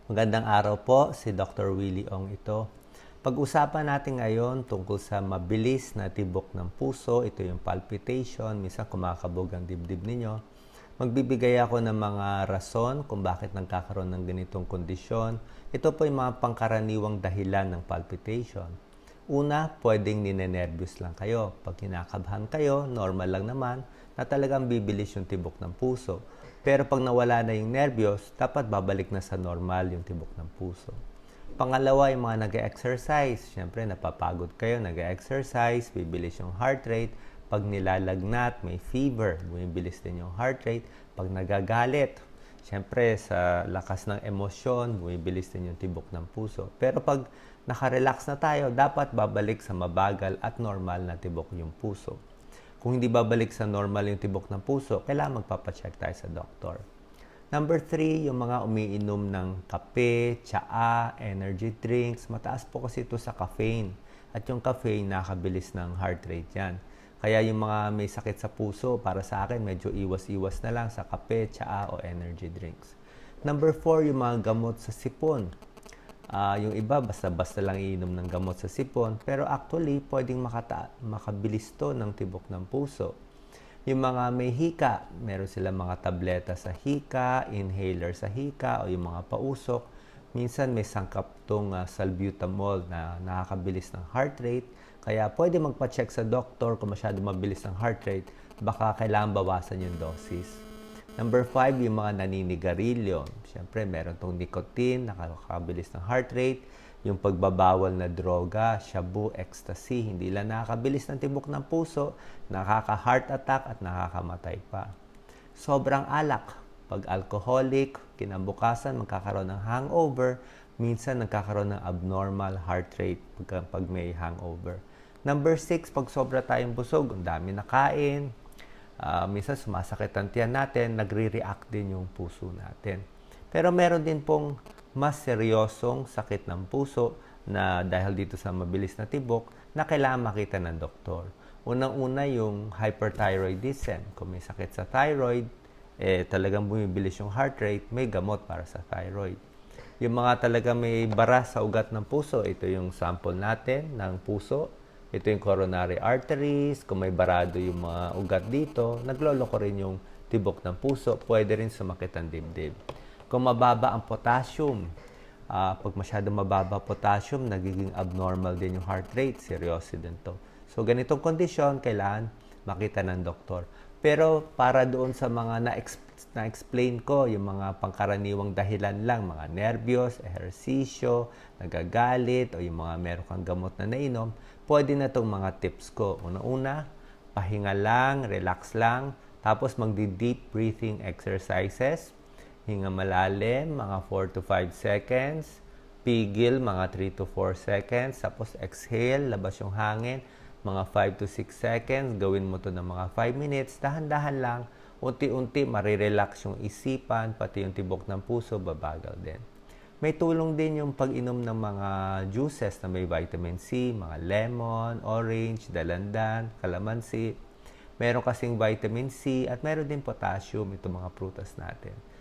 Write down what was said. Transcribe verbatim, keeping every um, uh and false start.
Magandang araw po, si Doctor Willie Ong ito. Pag-usapan natin ngayon tungkol sa mabilis na tibok ng puso, ito yung palpitation, minsan kumakabog ang dibdib ninyo. Magbibigay ako ng mga rason kung bakit nagkakaroon ng ganitong kondisyon. Ito po yung mga pangkaraniwang dahilan ng palpitation. Una, pwedeng ninenervyos lang kayo. Pag kinakabahan kayo, normal lang naman na talagang bibilis yung tibok ng puso. Pero pag nawala na yung nervyos, dapat babalik na sa normal yung tibok ng puso. Pangalawa, yung mga nag-exercise. Siyempre, napapagod kayo, nag-exercise, bibilis yung heart rate. Pag nilalagnat, may fever, bumibilis din yung heart rate. Pag nagagalit, siyempre, sa lakas ng emosyon, bumibilis din yung tibok ng puso. Pero pag nakarelax na tayo, dapat babalik sa mabagal at normal na tibok yung puso. Kung hindi babalik sa normal yung tibok ng puso, kailangan magpapacheck tayo sa doktor. Number three, yung mga umiinom ng kape, tsaa, energy drinks. Mataas po kasi ito sa caffeine. At yung caffeine, nakabilis ng heart rate yan. Kaya yung mga may sakit sa puso, para sa akin, medyo iwas-iwas na lang sa kape, tsaa o energy drinks. Number four, yung mga gamot sa sipon. Uh, yung iba, basta-basta lang iinom ng gamot sa sipon. Pero actually, pwedeng makata- makabilis to ng tibok ng puso. Yung mga may hika, meron silang mga tableta sa hika, inhaler sa hika, o yung mga pausok. Minsan may sangkap tong uh, salbutamol na nakakabilis ng heart rate. Kaya pwede magpa-check sa doktor kung masyado mabilis ng heart rate. Baka kailangan bawasan yung dosis. Number five, yung mga naninigarilyo. Siyempre, meron tong nicotine, nakakabilis ng heart rate. Yung pagbabawal na droga, shabu, ecstasy, hindi lang nakakabilis ng tibok ng puso, nakaka-heart attack at nakakamatay pa. Sobrang alak. Pag alcoholic, kinabukasan, magkakaroon ng hangover. Minsan, nagkakaroon ng abnormal heart rate pag, pag may hangover. Number six, pag sobra tayong busog, ang dami nakain, Uh, minsan sumasakit ang tiyan natin, nagre-react din yung puso natin. Pero meron din pong mas seryosong sakit ng puso na dahil dito sa mabilis na tibok na kailangan makita ng doktor. Unang-una yung hyperthyroidism. Kung may sakit sa thyroid, eh, talagang bumibilis yung heart rate, may gamot para sa thyroid. Yung mga talaga may bara sa ugat ng puso, ito yung sample natin ng puso. Ito yung coronary arteries. Kung may barado yung mga ugat dito, nagloloko rin yung tibok ng puso. Pwede rin sumakit ang dibdib. Kung mababa ang potassium, uh, pag masyado mababa potassium, nagiging abnormal din yung heart rate. Seryoso din to. So, ganitong kondisyon, kailangan makita ng doktor. Pero para doon sa mga na-explain ko, yung mga pangkaraniwang dahilan lang, mga nervyos, ehersisyo, nagagalit, o yung mga meron kang gamot na nainom, pwede na itong mga tips ko. Una-una, pahinga lang, relax lang, tapos magdi-deep breathing exercises. Hinga malalim, mga four to five seconds. Pigil, mga three to four seconds. Tapos exhale, labas yung hangin, mga five to six seconds. Gawin mo to ng mga five minutes. Dahan-dahan lang, unti-unti marirelax yung isipan, pati yung tibok ng puso, babagal din. May tulong din yung pag-inom ng mga juices na may vitamin C, mga lemon, orange, dalandan, kalamansi. Meron kasing vitamin C at meron din potassium, itong mga prutas natin.